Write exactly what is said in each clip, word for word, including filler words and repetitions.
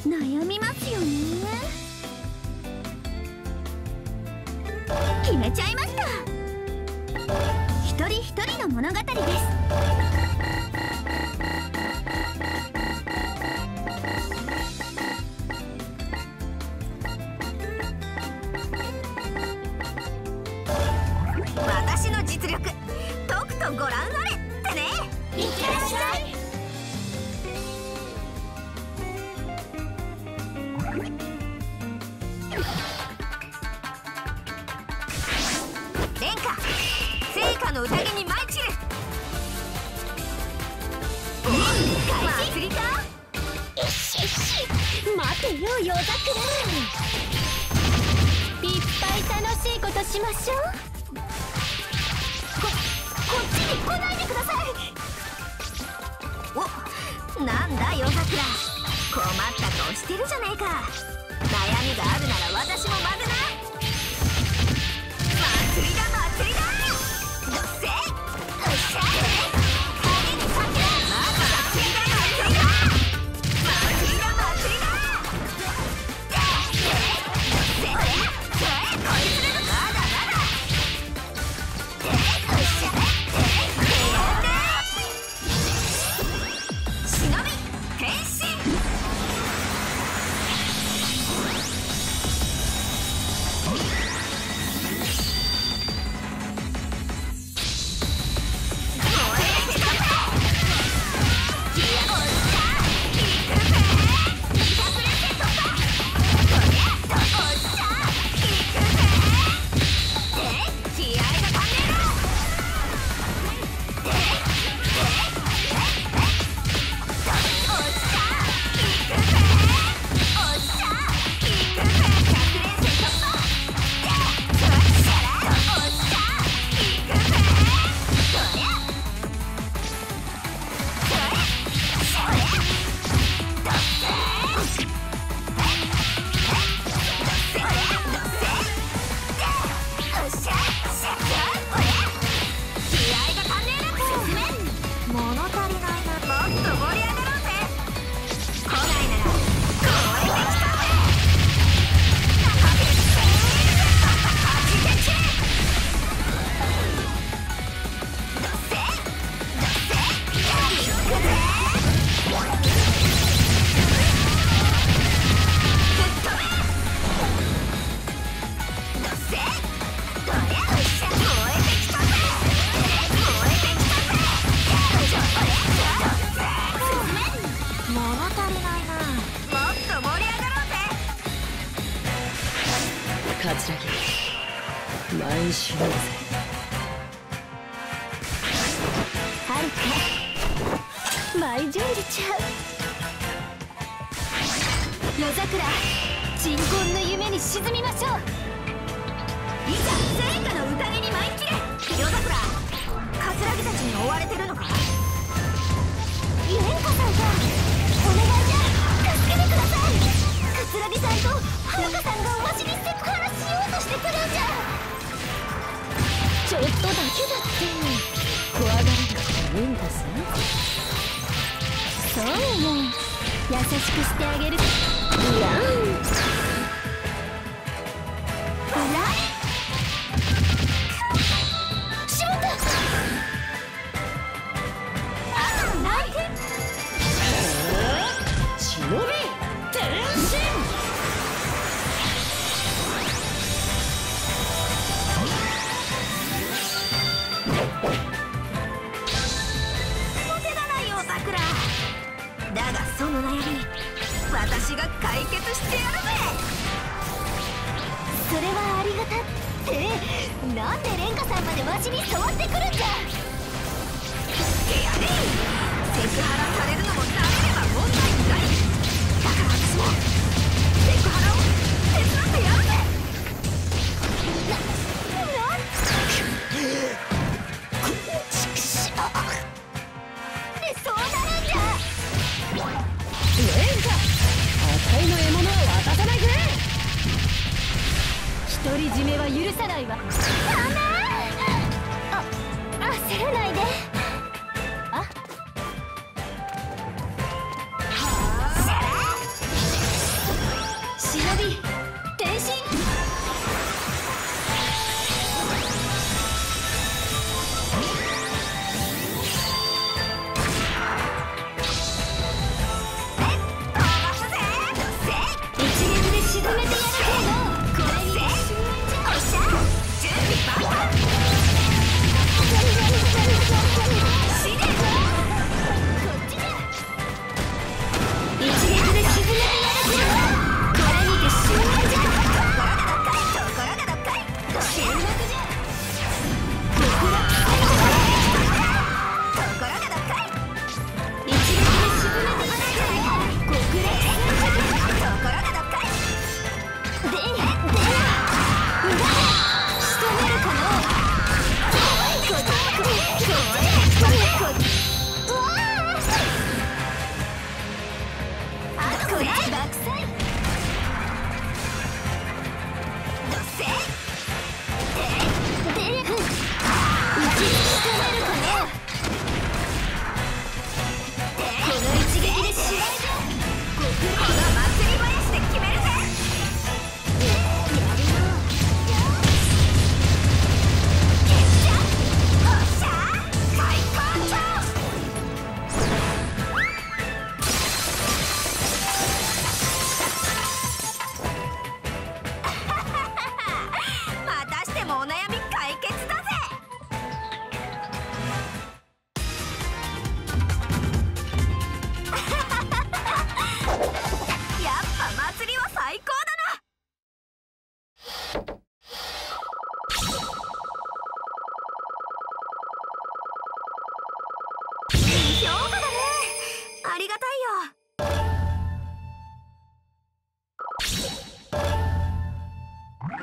悩みますよね。決めちゃいました。一人一人の物語です。私の実力とくとご覧あれってね。いってらっしゃい。殿下、聖火の宴に舞い散る。祭りか。よしよし、待てよ夜桜。いっぱい楽しいことしましょう。ここっちに来ないでください。お、なんだ夜桜、困った顔してるじゃねえか。悩みがあるなら私も混ぜな。祭りだ祭りだ。どっせ、おっしゃい。影に桜、まだ祭りだ祭りだ。祭りだ祭りだ。どっせ、それそれこいつらのまだまだ。おっしゃい。忍び変身。 毎週だぜ。 はるか舞い順次ちゃう。夜桜、鎮魂の夢に沈みましょう。いざ聖火の宴に舞い切れ。夜桜、葛城たちに追われてるのか。蓮華さんか、お願いじゃ、助けてください。葛城さんとはるかさんがわしにセクハラしようとしてくるんじゃ。ちょっとだけだって怖がらなくていいんだぜ。そうよ、優しくしてあげる。いやんあらしまった。あらなんて忍び転身。 だがその悩み、私が解決してやるぜ。それはありがたって。なんで蓮華さんまでわしに触ってくるんじゃ。いやね、セクハラされるのも慣れれば問題ない。だから私もセクハラを手伝ってやるぜ。な、なんでそうなるんじゃ。 蓮華、あたいの獲物は渡さないぜ。独り占めは許さないわ。 ダメ。あ、焦らないで。あ、はあ、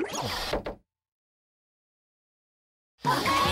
おかえ